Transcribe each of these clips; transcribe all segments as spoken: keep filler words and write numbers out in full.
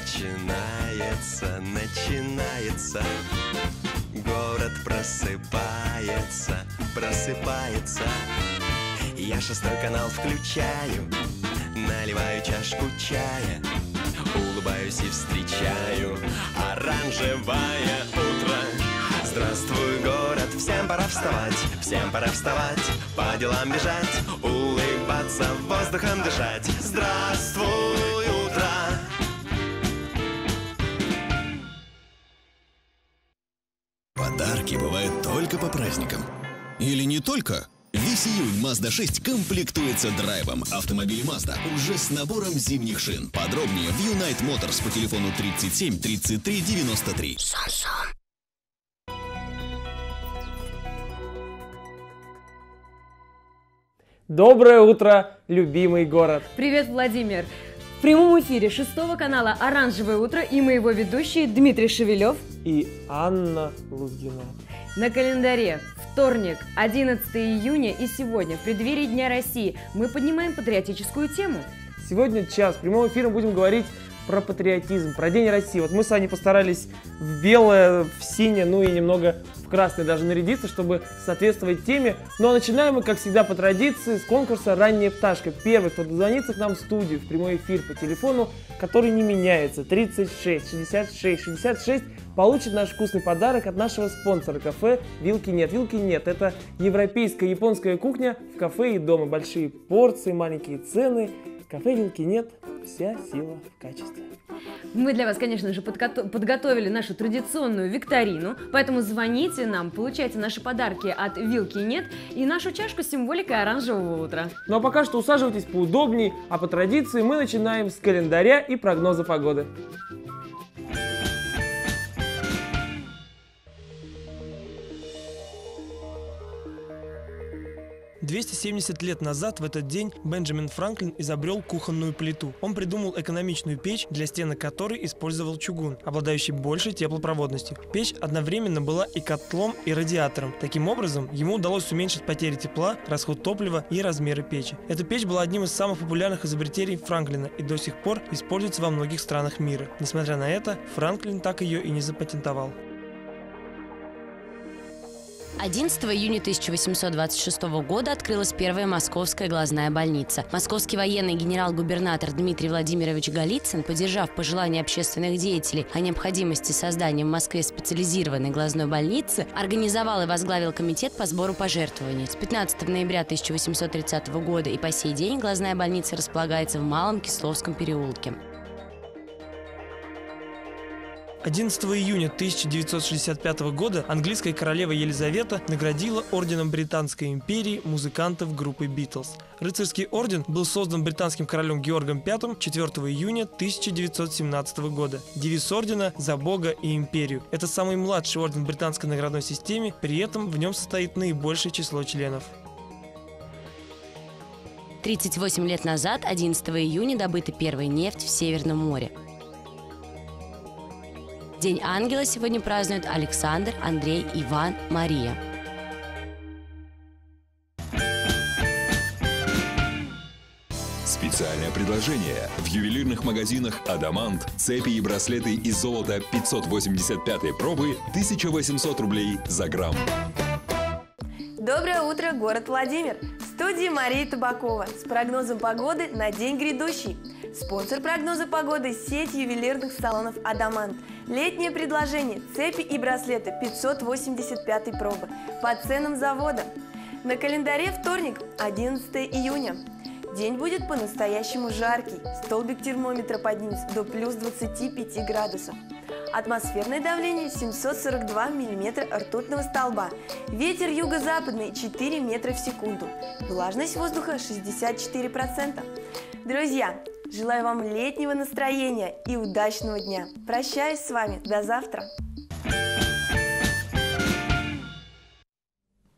начинается, начинается. Город просыпается, просыпается. Я шестой канал включаю, наливаю чашку чая, улыбаюсь и встречаю оранжевое утро. Здравствуй, город, всем пора вставать, всем пора вставать, по делам бежать, улыбаться, воздухом дышать. Здравствуй, утро! Подарки бывают только по праздникам. Или не только. Весь июнь Mazda шесть комплектуется драйвом. Автомобиль Mazda уже с набором зимних шин. Подробнее в Unite Motors по телефону тридцать семь тридцать три девяносто три. Шансон. Доброе утро, любимый город! Привет, Владимир! В прямом эфире шестого канала «Оранжевое утро» и мы его ведущие Дмитрий Шевелев и Анна Лузгина. На календаре вторник, одиннадцатое июня, и сегодня, в преддверии Дня России, мы поднимаем патриотическую тему. Сегодня час в прямом эфире будем говорить про патриотизм, про День России. Вот мы с вами постарались в белое, в синее, ну и немного в красное даже нарядиться, чтобы соответствовать теме. Ну а начинаем мы, как всегда, по традиции, с конкурса «Ранняя пташка». Первый, кто дозвонится к нам в студию, в прямой эфир по телефону, который не меняется, тридцать шесть шестьдесят шесть шестьдесят шесть, получит наш вкусный подарок от нашего спонсора кафе «Вилки нет». «Вилки нет» — это европейская японская кухня в кафе и дома. Большие порции, маленькие цены. Кафе «Вилки нет». Вся сила в качестве. Мы для вас, конечно же, подго- подготовили нашу традиционную викторину, поэтому звоните нам, получайте наши подарки от «Вилки нет» и нашу чашку с символикой оранжевого утра. Ну а пока что усаживайтесь поудобней, а по традиции мы начинаем с календаря и прогноза погоды. двести семьдесят лет назад в этот день Бенджамин Франклин изобрел кухонную плиту. Он придумал экономичную печь, для стенок которой использовал чугун, обладающий большей теплопроводностью. Печь одновременно была и котлом, и радиатором. Таким образом, ему удалось уменьшить потери тепла, расход топлива и размеры печи. Эта печь была одним из самых популярных изобретений Франклина и до сих пор используется во многих странах мира. Несмотря на это, Франклин так ее и не запатентовал. одиннадцатого июня тысяча восемьсот двадцать шестого года открылась первая московская глазная больница. Московский военный генерал-губернатор Дмитрий Владимирович Голицын, поддержав пожелания общественных деятелей о необходимости создания в Москве специализированной глазной больницы, организовал и возглавил комитет по сбору пожертвований. С пятнадцатого ноября тысяча восемьсот тридцатого года и по сей день глазная больница располагается в Малом Кисловском переулке. одиннадцатого июня тысяча девятьсот шестьдесят пятого года английская королева Елизавета наградила орденом Британской империи музыкантов группы Битлз. Рыцарский орден был создан британским королем Георгом пятым четвёртого июня тысяча девятьсот семнадцатого года. Девиз ордена «За Бога и империю». Это самый младший орден британской наградной системы, при этом в нем состоит наибольшее число членов. тридцать восемь лет назад, одиннадцатого июня, добыта первая нефть в Северном море. День ангела сегодня празднуют Александр, Андрей, Иван, Мария. Специальное предложение. В ювелирных магазинах «Адамант» цепи и браслеты из золота пятьсот восемьдесят пятой пробы тысяча восемьсот рублей за грамм. Доброе утро, город Владимир! В студии Мария Табакова с прогнозом погоды на день грядущий. Спонсор прогноза погоды – сеть ювелирных салонов «Адамант». Летнее предложение – цепи и браслеты пятьсот восемьдесят пятой пробы по ценам завода. На календаре вторник, одиннадцатое июня. День будет по-настоящему жаркий. Столбик термометра поднимется до плюс двадцати пяти градусов. Атмосферное давление семьсот сорок два миллиметра ртутного столба. Ветер юго-западный четыре метра в секунду. Влажность воздуха шестьдесят четыре процента. Друзья, желаю вам летнего настроения и удачного дня. Прощаюсь с вами. До завтра.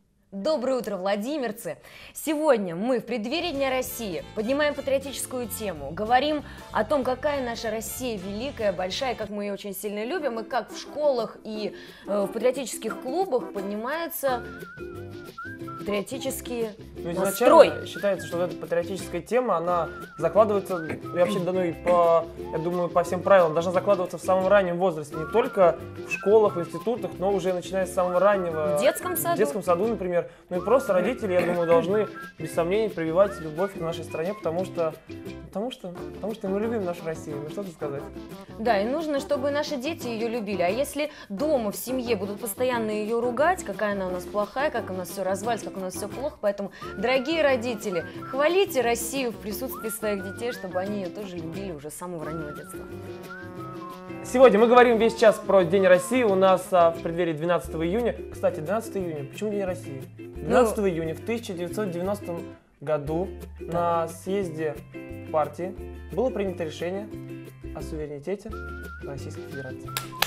доброе утро, владимирцы! Сегодня мы в преддверии Дня России поднимаем патриотическую тему, говорим о том, какая наша Россия великая, большая, как мы ее очень сильно любим, и как в школах и э, в патриотических клубах поднимаются патриотические Ну, настрой. изначально считается, что вот эта патриотическая тема, она закладывается, и вообще дано и по, я думаю, по всем правилам, должна закладываться в самом раннем возрасте, не только в школах, в институтах, но уже начиная с самого раннего. В детском саду. В детском саду, например. Ну и просто родители, я думаю, должны без сомнений прививать любовь к нашей стране, потому что, потому что, потому что мы любим нашу Россию. Ну что тут сказать? Да, и нужно, чтобы наши дети ее любили. А если дома, в семье будут постоянно ее ругать, какая она у нас плохая, как у нас все развалится, как у нас все плохо, поэтому, дорогие родители, хвалите Россию в присутствии своих детей, чтобы они ее тоже любили уже с самого раннего детства. Сегодня мы говорим весь час про День России. У нас а, в преддверии двенадцатого июня. Кстати, двенадцатого июня. Почему День России? двенадцатого июня в тысяча девятьсот девяностом году на съезде партии было принято решение о суверенитете Российской Федерации.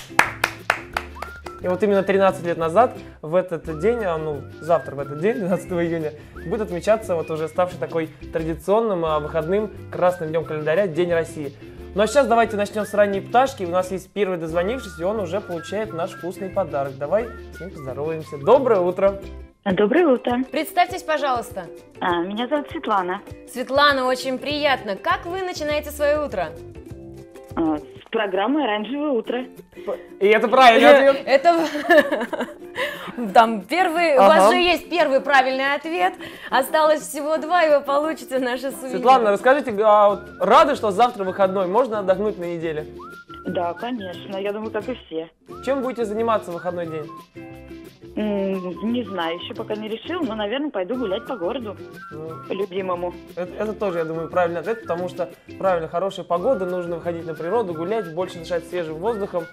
И вот именно тринадцать лет назад, в этот день, а, ну, завтра в этот день, двенадцатого июня, будет отмечаться вот уже ставший такой традиционным а, выходным красным днем календаря День России. Ну а сейчас давайте начнем с ранней пташки. У нас есть первый дозвонившийся, и он уже получает наш вкусный подарок. Давай с ним поздороваемся. Доброе утро! Доброе утро. Представьтесь, пожалуйста. А, меня зовут Светлана. Светлана, очень приятно. Как вы начинаете свое утро? А, с программой «Оранжевое утро». И это правильный ответ. Это там первый, у вас же есть первый правильный ответ. Осталось всего два, и вы получите наши сувениры. Светлана, расскажите, а вот рады, что завтра выходной? Можно отдохнуть на неделе? Да, конечно. Я думаю, как и все. Чем будете заниматься в выходной день? М, Не знаю, еще пока не решил, но, наверное, пойду гулять по городу, Ну, по любимому. это, это тоже, я думаю, правильный ответ, потому что, правильно, хорошая погода, нужно выходить на природу, гулять, больше дышать свежим воздухом.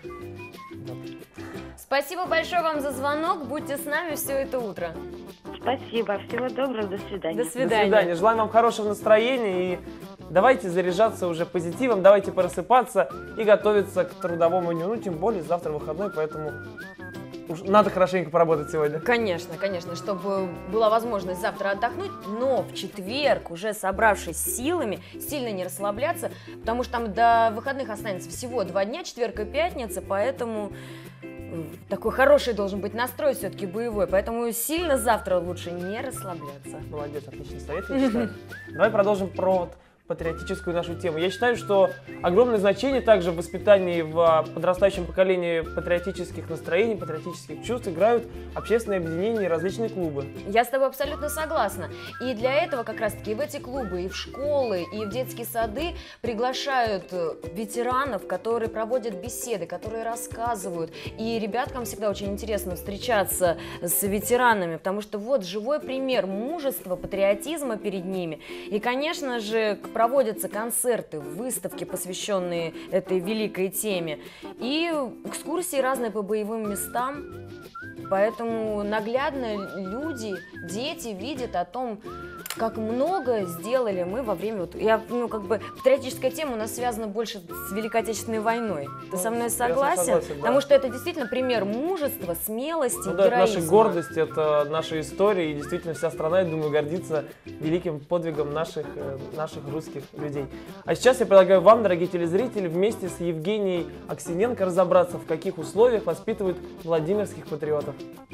Спасибо большое вам за звонок. Будьте с нами все это утро. Спасибо, всего доброго, до свидания. До До свидания. свидания. Желаем вам хорошего настроения и давайте заряжаться уже позитивом, давайте просыпаться и готовиться к трудовому дню. Ну, тем более, завтра выходной, поэтому уж надо хорошенько поработать сегодня. Конечно, конечно, чтобы была возможность завтра отдохнуть, но в четверг, уже собравшись силами, сильно не расслабляться, потому что там до выходных останется всего два дня, четверг и пятница, поэтому такой хороший должен быть настрой все-таки боевой, поэтому сильно завтра лучше не расслабляться. Молодец, отличный совет, я считаю. Давай продолжим про вот патриотическую нашу тему. Я считаю, что огромное значение также в воспитании в подрастающем поколении патриотических настроений, патриотических чувств играют общественные объединения и различные клубы. Я с тобой абсолютно согласна. И для этого как раз-таки и в эти клубы, и в школы, и в детские сады приглашают э, ветеранов, которые проводят беседы, которые рассказывают. И ребяткам всегда очень интересно встречаться с ветеранами, потому что вот живой пример мужества, патриотизма перед ними. И, конечно же, проводятся концерты, выставки, посвященные этой великой теме, и экскурсии разные по боевым местам. Поэтому наглядно люди, дети видят о том, как много сделали мы во время... Вот, я, ну, как бы, патриотическая тема у нас связана больше с Великой Отечественной войной. Ты со мной согласен? согласен, да. Потому что это действительно пример мужества, смелости, Ну да, это героизма. наша гордость, это наша история, и действительно вся страна, я думаю, гордится великим подвигом наших, э, наших русских людей. А сейчас я предлагаю вам, дорогие телезрители, вместе с Евгенией Аксененко разобраться, в каких условиях воспитывают владимирских патриотов.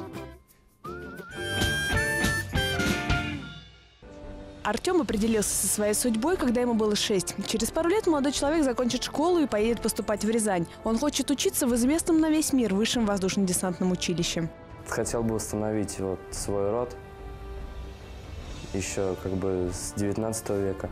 Артем определился со своей судьбой, когда ему было шесть. Через пару лет молодой человек закончит школу и поедет поступать в Рязань. Он хочет учиться в известном на весь мир высшем воздушно-десантном училище. Хотел бы восстановить вот свой род еще как бы с девятнадцатого века.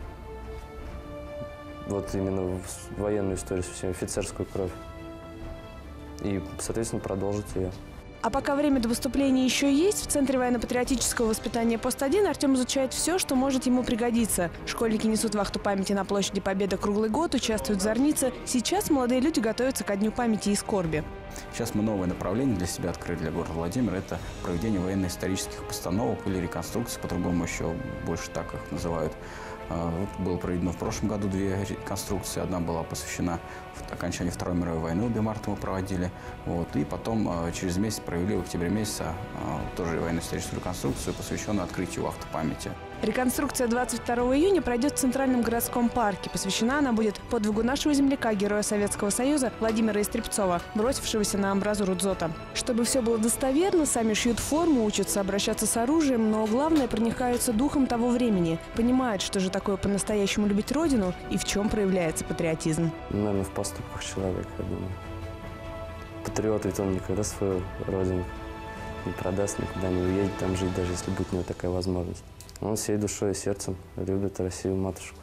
Вот именно в военную историю, совсем офицерскую кровь. И, соответственно, продолжить ее. А пока время до выступления еще есть, в Центре военно-патриотического воспитания пост один Артем изучает все, что может ему пригодиться. Школьники несут вахту памяти на площади Победы круглый год, участвуют в зорнице. Сейчас молодые люди готовятся ко Дню памяти и скорби. Сейчас мы новое направление для себя открыли, для города Владимира. Это проведение военно-исторических постановок или реконструкций, по-другому еще больше так их называют. Вот было проведено в прошлом году две реконструкции. Одна была посвящена окончанию Второй мировой войны, обе марта мы проводили. Вот. И потом через месяц провели в октябре месяце тоже военно-историческую реконструкцию, посвященную открытию вахты памяти. Реконструкция двадцать второго июня пройдет в Центральном городском парке. Посвящена она будет подвигу нашего земляка, героя Советского Союза Владимира Истребцова, бросившегося на амбразуру дзота. Чтобы все было достоверно, сами шьют форму, учатся обращаться с оружием, но главное, проникаются духом того времени. Понимают, что же такое по-настоящему любить родину и в чем проявляется патриотизм. Наверное, в поступках человека, я думаю. Патриот, ведь он никогда свою родину не продаст, никуда не уедет там жить, даже если будет у него такая возможность. Он всей душой и сердцем любит Россию, матушку.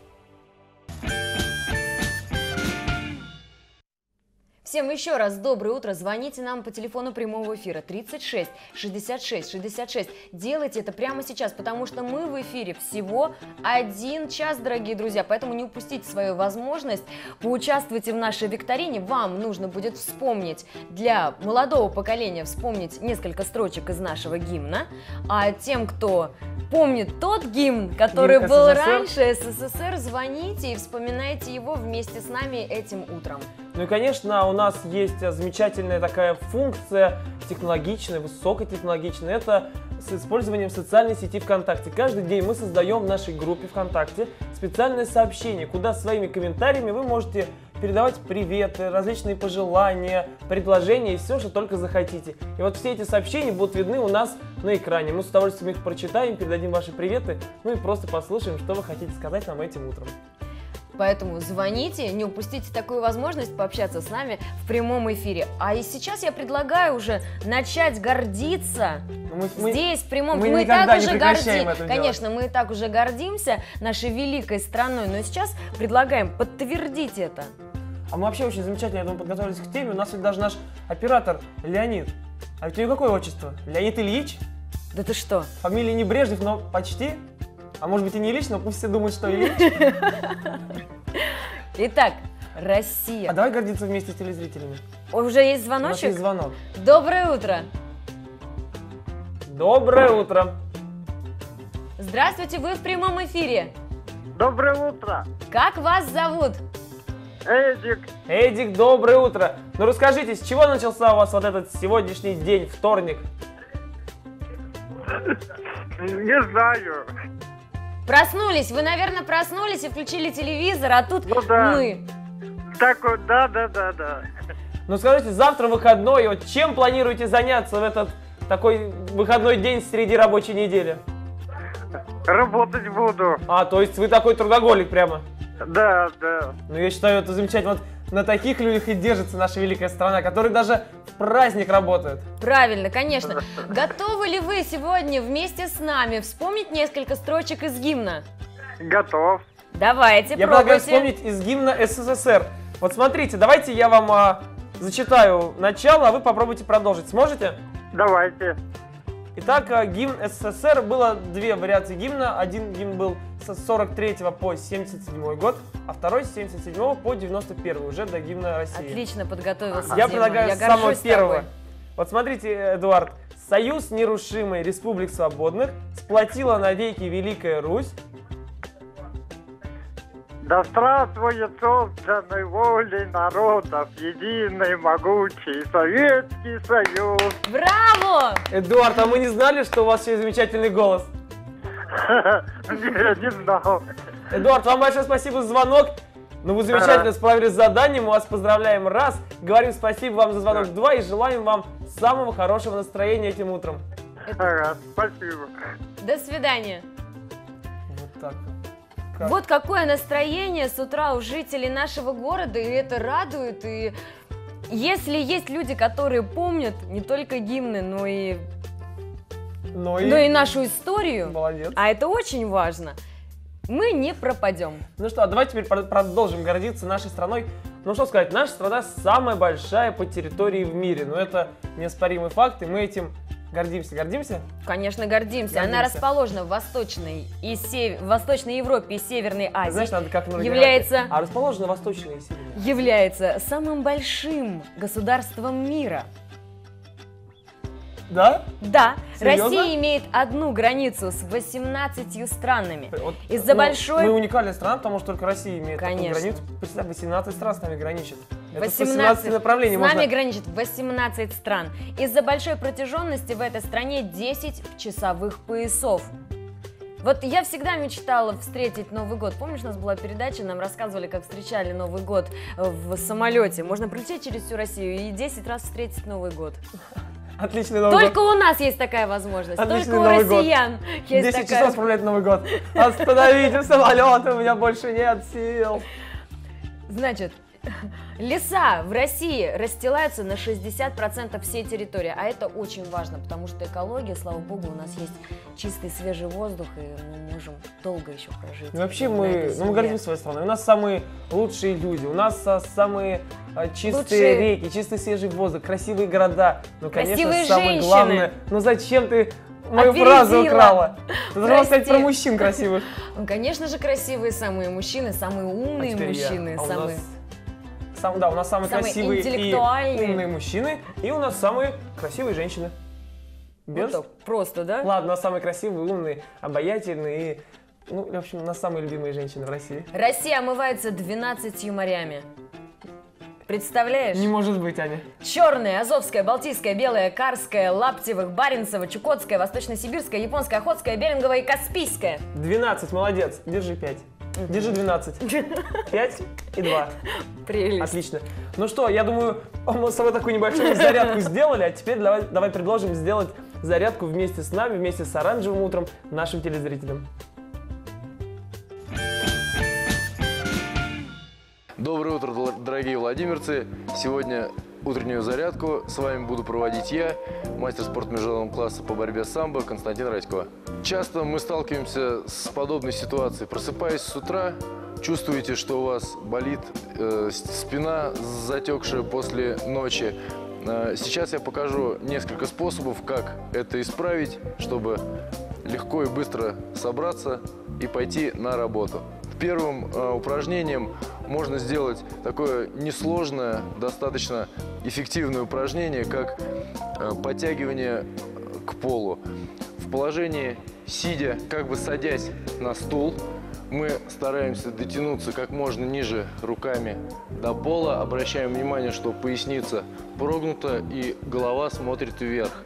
Всем еще раз доброе утро. Звоните нам по телефону прямого эфира тридцать шесть шестьдесят шесть шестьдесят шесть. Делайте это прямо сейчас, потому что мы в эфире всего один час, дорогие друзья. Поэтому не упустите свою возможность. Поучаствуйте в нашей викторине. Вам нужно будет вспомнить, для молодого поколения, вспомнить несколько строчек из нашего гимна. А тем, кто помнит тот гимн, который гимн был СССР. Раньше, СССР, звоните и вспоминайте его вместе с нами этим утром. Ну и, конечно, у нас есть замечательная такая функция, технологичная, высокотехнологичная. Это с использованием социальной сети ВКонтакте. Каждый день мы создаем в нашей группе ВКонтакте специальное сообщение, куда своими комментариями вы можете передавать приветы, различные пожелания, предложения и все, что только захотите. И вот все эти сообщения будут видны у нас на экране. Мы с удовольствием их прочитаем, передадим ваши приветы, ну и просто послушаем, что вы хотите сказать нам этим утром. Поэтому звоните, не упустите такую возможность пообщаться с нами в прямом эфире. А и сейчас я предлагаю уже начать гордиться. Мы, Здесь, в прямом... Мы, мы и так уже гордимся. Конечно, мы и так уже гордимся нашей великой страной, но сейчас предлагаем подтвердить это. А мы вообще очень замечательно, я думаю, подготовились к теме. У нас ведь даже наш оператор Леонид. А ведь у него какое отчество? Леонид Ильич? Да ты что? Фамилия не Брежнев, но почти. А может быть и не Ильич, но пусть все думают, что Ильич. Итак, Россия. А давай гордиться вместе с телезрителями. Уже есть звоночек? У нас есть звонок. Доброе утро. Доброе утро. Здравствуйте, вы в прямом эфире. Доброе утро. Как вас зовут? Эдик. Эдик, доброе утро. Ну расскажите, с чего начался у вас вот этот сегодняшний день, вторник? Не знаю. Проснулись, вы, наверное, проснулись и включили телевизор, а тут ну, да. мы. Так вот, да, да, да, да. Ну скажите, завтра выходной, вот чем планируете заняться в этот такой выходной день среди рабочей недели? Работать буду. А, то есть вы такой трудоголик прямо? Да, да. Ну я считаю, это замечательно. Вот на таких людях и держится наша великая страна, которые даже в праздник работают. Правильно, конечно. Готовы ли вы сегодня вместе с нами вспомнить несколько строчек из гимна? Готов. Давайте, я пробуйте. предлагаю вспомнить из гимна СССР. Вот смотрите, давайте я вам а, зачитаю начало, а вы попробуйте продолжить. Сможете? Давайте. Итак, гимн СССР, было две вариации гимна. Один гимн был с сорок третьего по семьдесят седьмой год, а второй с семьдесят седьмого по девяносто первый, уже до гимна России. Отлично подготовился. Я предлагаю я с самого первого. Вот смотрите, Эдуард. Союз нерушимый республик свободных сплотила навеки Великая Русь. Да здравствует собственной волей народов единый могучий Советский Союз. Браво! Эдуард, а мы не знали, что у вас есть замечательный голос? Не, не знал. Эдуард, вам большое спасибо за звонок. Ну, вы замечательно справились с заданием, мы вас поздравляем раз, говорим спасибо вам за звонок два и желаем вам самого хорошего настроения этим утром. Ага, спасибо. До свидания. Вот так. Как? Вот какое настроение с утра у жителей нашего города, и это радует. И если есть люди, которые помнят не только гимны, но и, но и... но и нашу историю, молодец. А это очень важно, мы не пропадем. Ну что, давайте теперь продолжим гордиться нашей страной. Ну что сказать, наша страна самая большая по территории в мире, но это неоспоримый факт, и мы этим гордимся. Гордимся? Конечно, гордимся. гордимся. Она расположена в Восточной, и сев... в Восточной Европе и Северной Азии. Знаешь, надо как является... А расположена в Восточной и Северной Азии. Является самым большим государством мира. Да? Да. Серьезно? Россия имеет одну границу с восемнадцатью странами. Вот, Из-за ну, большой... Мы уникальная страна, потому что только Россия имеет Конечно. такую границу. Представь, восемнадцать стран с нами граничит. Это восемнадцать, восемнадцать направлений. с нами можно... граничит восемнадцать стран. Из-за большой протяженности в этой стране десять часовых поясов. Вот я всегда мечтала встретить Новый год. Помнишь, у нас была передача, нам рассказывали, как встречали Новый год в самолете. Можно прилететь через всю Россию и десять раз встретить Новый год. Отличный Новый Только год. у нас есть такая возможность. Отличный Только у Новый россиян год. есть десять такая... часов справлять Новый год. Остановите самолет, у меня больше нет сил. Значит, леса в России расстилаются на шестьдесят процентов всей территории, а это очень важно, потому что экология, слава богу, у нас есть чистый свежий воздух, и мы можем долго еще прожить. И вообще на мы, этой ну, мы земле. гордимся своей страной. У нас самые лучшие люди, у нас а, самые а, чистые Лучшие- реки, чистый свежий воздух, красивые города. Ну, конечно, Красивые самое женщины. главное. Ну зачем ты мою Опередила. фразу украла? Ты должна сказать Прости. про мужчин красивых. Ну, конечно же, красивые самые мужчины, самые умные А теперь я. мужчины, А у самые... нас сам, да, у нас самые, Самые красивые и интеллектуальные. умные мужчины, и у нас самые красивые женщины. Без? Вот так, просто, да? Ладно, у нас самые красивые, умные, обаятельные и, ну, в общем, у нас самые любимые женщины в России. Россия омывается двенадцатью морями. Представляешь? Не может быть, Аня. Черное, Азовское, Балтийское, Белое, Карское, Лаптевых, Баренцево, Чукотское, Восточно-Сибирское, Японское, Охотское, Беринговое и Каспийское. двенадцать, молодец. Держи пять. Держи двенадцать. пять и два. Прелесть. Отлично. Ну что, я думаю, мы с тобой такую небольшую зарядку сделали, а теперь давай, давай предложим сделать зарядку вместе с нами, вместе с оранжевым утром нашим телезрителям. Доброе утро, дорогие владимирцы! Сегодня утреннюю зарядку с вами буду проводить я, мастер спорта международного класса по борьбе самбо Константин Радько. Часто мы сталкиваемся с подобной ситуацией. Просыпаясь с утра, чувствуете, что у вас болит э, спина, затекшая после ночи. Э, сейчас я покажу несколько способов, как это исправить, чтобы легко и быстро собраться и пойти на работу. Первым э, упражнением можно сделать такое несложное, достаточно эффективное упражнение, как э, подтягивание к полу. В положении сидя, как бы садясь на стул, мы стараемся дотянуться как можно ниже руками до пола. Обращаем внимание, что поясница прогнута и голова смотрит вверх.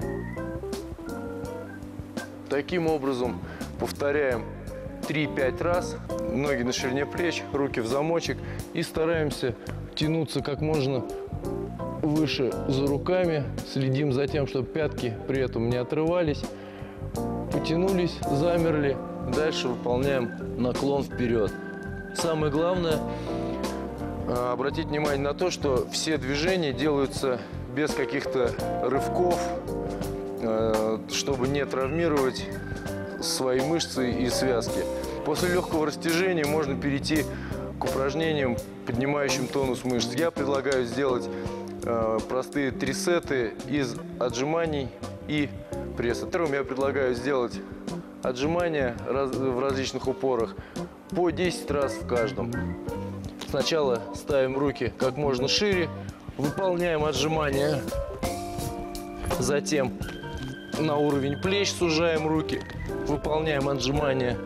Таким образом повторяем три-пять раз, ноги на ширине плеч, руки в замочек, и стараемся тянуться как можно выше за руками, следим за тем, чтобы пятки при этом не отрывались, потянулись, замерли, дальше выполняем наклон вперед. Самое главное – обратить внимание на то, что все движения делаются без каких-то рывков, чтобы не травмировать свои мышцы и связки. После легкого растяжения можно перейти к упражнениям, поднимающим тонус мышц. Я предлагаю сделать э, простые три сета из отжиманий и пресса. Первым я предлагаю сделать отжимания раз, в различных упорах по десять раз в каждом. Сначала ставим руки как можно шире, выполняем отжимания, затем на уровень плеч сужаем руки, выполняем отжимания.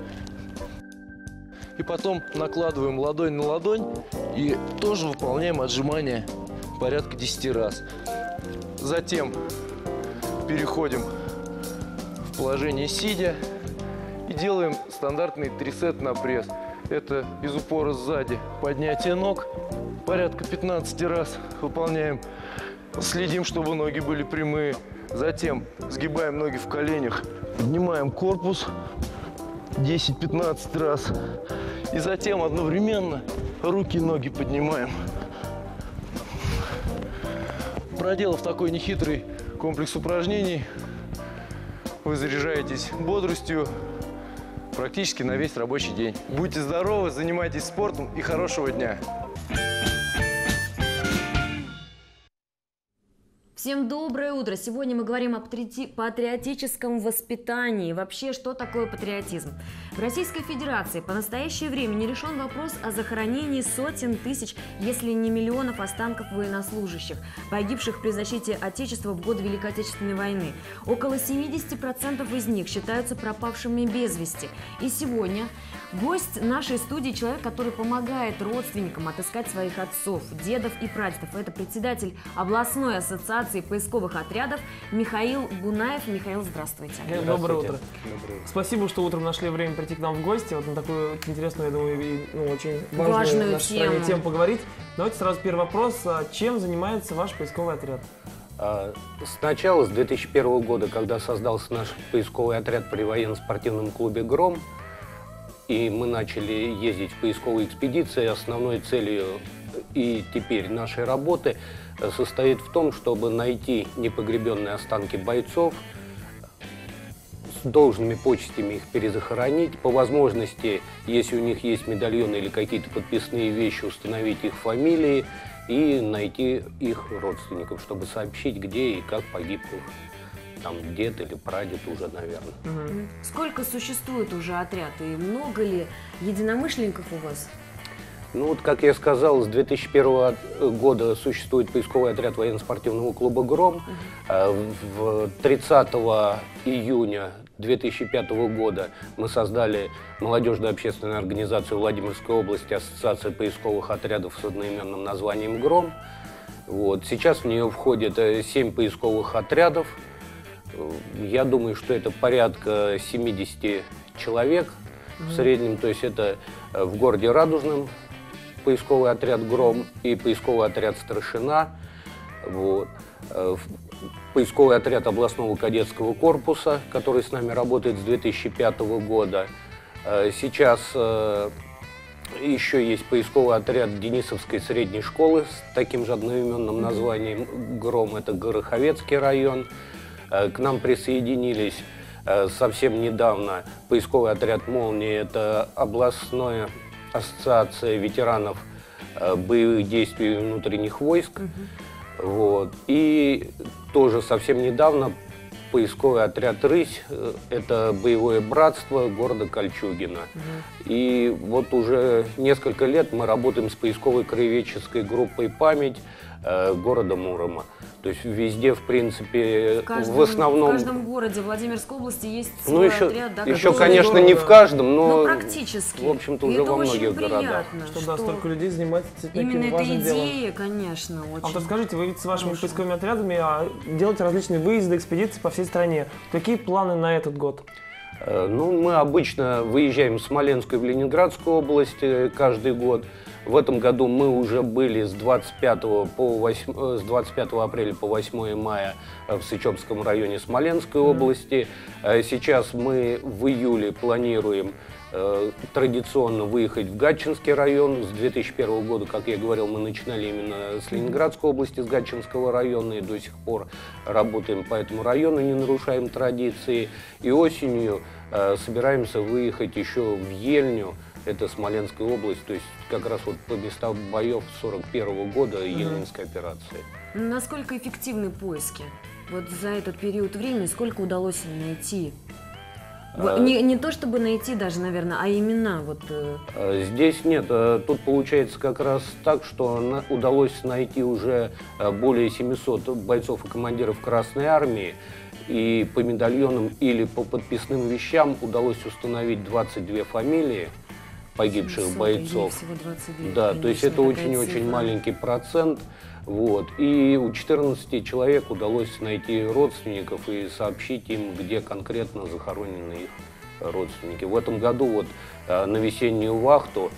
И потом накладываем ладонь на ладонь и тоже выполняем отжимания порядка десяти раз. Затем переходим в положение сидя и делаем стандартный трисет на пресс. Это из упора сзади поднятие ног, порядка пятнадцати раз выполняем. Следим, чтобы ноги были прямые. Затем сгибаем ноги в коленях, поднимаем корпус десять-пятнадцать раз. И затем одновременно руки и ноги поднимаем. Проделав такой нехитрый комплекс упражнений, вы заряжаетесь бодростью практически на весь рабочий день. Будьте здоровы, занимайтесь спортом и хорошего дня! Всем доброе утро! Сегодня мы говорим о патриотическом воспитании. Вообще, что такое патриотизм? В Российской Федерации по настоящее время не решен вопрос о захоронении сотен тысяч, если не миллионов останков военнослужащих, погибших при защите Отечества в годы Великой Отечественной войны. Около семидесяти процентов из них считаются пропавшими без вести. И сегодня гость нашей студии – человек, который помогает родственникам отыскать своих отцов, дедов и прадедов. Это председатель областной ассоциации поисковых отрядов Михаил Бунаев. Михаил, здравствуйте. здравствуйте. Доброе утро. Доброе утро. Спасибо, что утром нашли время прийти к нам в гости. Вот на такую очень интересную, я думаю, и, ну, очень важную, важную тему. тему поговорить. Давайте сразу первый вопрос. Чем занимается ваш поисковый отряд? Сначала, с две тысячи первого года, когда создался наш поисковый отряд при военно-спортивном клубе «Гром», и мы начали ездить в поисковые экспедиции, основной целью и теперь нашей работы состоит в том, чтобы найти непогребенные останки бойцов, с должными почестями их перезахоронить, по возможности, если у них есть медальоны или какие-то подписные вещи, установить их фамилии и найти их родственников, чтобы сообщить, где и как погиб их там дед или прадед уже, наверное. Угу. Сколько существует уже отряд и много ли единомышленников у вас? Ну вот, как я сказал, с две тысячи первого года существует поисковый отряд военно-спортивного клуба «Гром». Uh-huh. тридцатого июня две тысячи пятого года мы создали молодежную общественную организацию Владимирской области, ассоциация поисковых отрядов с одноименным названием «Гром». Вот. Сейчас в нее входит семь поисковых отрядов. Я думаю, что это порядка семидесяти человек mm-hmm. в среднем. То есть это в городе Радужном поисковый отряд «Гром» и поисковый отряд «Старшина». Вот. Поисковый отряд областного кадетского корпуса, который с нами работает с две тысячи пятого года. Сейчас еще есть поисковый отряд Денисовской средней школы с таким же одноименным названием «Гром». Это Гороховецкий район. К нам присоединились совсем недавно поисковый отряд «Молния». Это областная ассоциация ветеранов боевых действий внутренних войск. Uh-huh. Вот. И тоже совсем недавно поисковый отряд «Рысь». Это боевое братство города Кольчугино. Uh-huh. И вот уже несколько лет мы работаем с поисковой краеведческой группой «Память» города Мурома. То есть везде, в принципе, в, каждом, в основном... В каждом городе Владимирской области есть ну, свой еще, отряд. Да, еще, конечно, не в каждом, но, но практически. В общем-то, уже во многих городах. Что, что да, столько людей занимается таким именно важным делом. Именно эта идея, конечно, очень. А вот расскажите, вы ведь с вашими хорошая. поисковыми отрядами а, делаете различные выезды, экспедиции по всей стране. Какие планы на этот год? Ну, мы обычно выезжаем в Смоленскую и в Ленинградскую область каждый год. В этом году мы уже были с двадцать пятого апреля по восьмое мая в Сычевском районе Смоленской области. Сейчас мы в июле планируем традиционно выехать в Гатчинский район. С две тысячи первого года, как я говорил, мы начинали именно с Ленинградской области, с Гатчинского района, и до сих пор работаем по этому району, не нарушаем традиции. И осенью э, собираемся выехать еще в Ельню, это Смоленская область, то есть как раз вот по местам боев сорок первого года Ельнинской операции. Насколько эффективны поиски? Вот за этот период времени сколько удалось найти? А, не, не то чтобы найти даже, наверное, а имена. Вот. Здесь нет. Тут получается как раз так, что на, удалось найти уже более семисот бойцов и командиров Красной Армии. И по медальонам или по подписным вещам удалось установить двадцать две фамилии погибших семьсот, бойцов. Всего двадцать две, да, конечно, то есть это очень-очень маленький процент. Вот. И у четырнадцати человек удалось найти родственников и сообщить им, где конкретно захоронены их родственники. В этом году вот на весеннюю вахту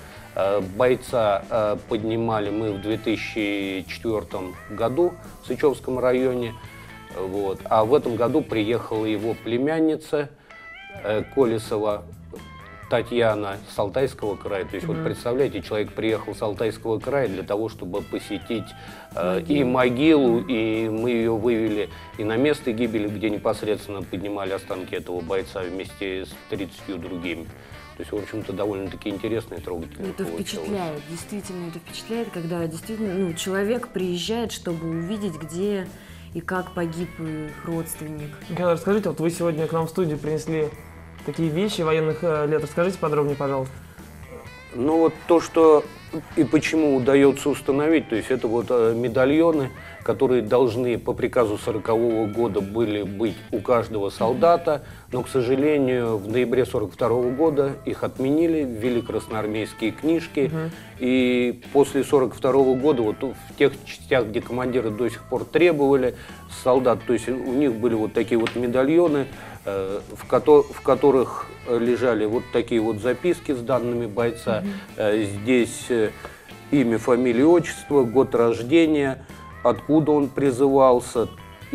бойца поднимали мы в две тысячи четвёртом году в Сычевском районе. Вот. А в этом году приехала его племянница Колесова Татьяна с Алтайского края. То есть, mm-hmm. вот представляете, человек приехал с Алтайского края для того, чтобы посетить э, и могилу, и мы ее вывели и на место гибели, где непосредственно поднимали останки этого бойца вместе с тридцатью другими. То есть, в общем-то, довольно-таки интересно и трогательно. Это получилось. Впечатляет, действительно, это впечатляет, когда действительно ну, человек приезжает, чтобы увидеть, где и как погиб их родственник. Николай, расскажите, вот вы сегодня к нам в студию принесли такие вещи военных лет. Расскажите подробнее, пожалуйста. Ну вот то, что и почему удается установить, то есть это вот медальоны, которые должны по приказу сорокового года были быть у каждого солдата, но, к сожалению, в ноябре сорок второго года их отменили, ввели красноармейские книжки, Мгм. и после сорок второго года вот в тех частях, где командиры до сих пор требовали солдат, то есть у них были вот такие вот медальоны, э, в, кото в которых лежали вот такие вот записки с данными бойца. Мгм. Э, здесь э, имя, фамилия, отчество, год рождения, откуда он призывался.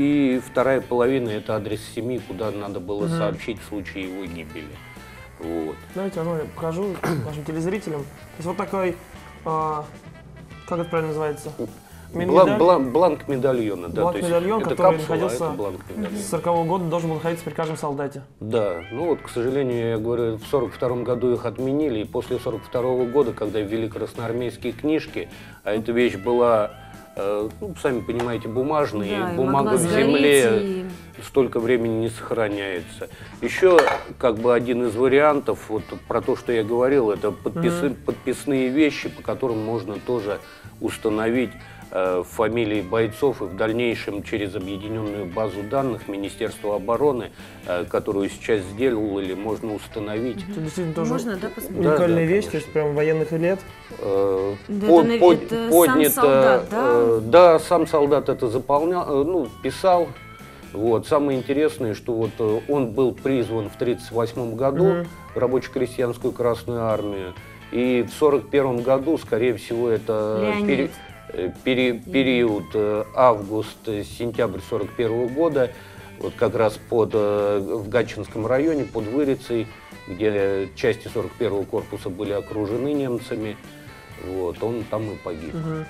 И вторая половина – это адрес семьи, куда надо было Мгм. сообщить в случае его гибели. Вот. Давайте ну, я покажу нашим телезрителям. То есть вот такой, а, как это правильно называется? Блан, блан, бланк медальона, да. Бланк то есть медальон, это который капсула, а находился это бланк медальона. с сорокового года, должен был находиться при каждом солдате. Да, ну вот, к сожалению, я говорю, в сорок втором году их отменили, и после сорок второго года, когда ввели красноармейские книжки, а эта вещь была, э, ну, сами понимаете, бумажная, Да, и и бумага могла в сгореть, земле и- столько времени не сохраняется. Еще, как бы, один из вариантов, вот про то, что я говорил, это подписы, Мгм. подписные вещи, по которым можно тоже установить э, фамилии бойцов, и в дальнейшем через объединенную базу данных Министерства обороны, э, которую сейчас сделали, можно установить. Это действительно тоже Можно, да, посмотреть? уникальная Да, да, вещь, то есть прям военных лет. Э, Да под- это, под- это сам поднято, солдат, да? э, да, сам солдат это заполнял, э, ну, писал. Вот. Самое интересное, что вот э, он был призван в тридцать восьмом году Мгм. в рабоче-крестьянскую Красную Армию. И в сорок первом году, скорее всего, это Леонид. пере- э, пере- период э, август-сентябрь сорок первого года, вот как раз под, э, в Гатчинском районе, под Вырицей, где части сорок первого корпуса были окружены немцами. Вот, он там и погиб. Мгм.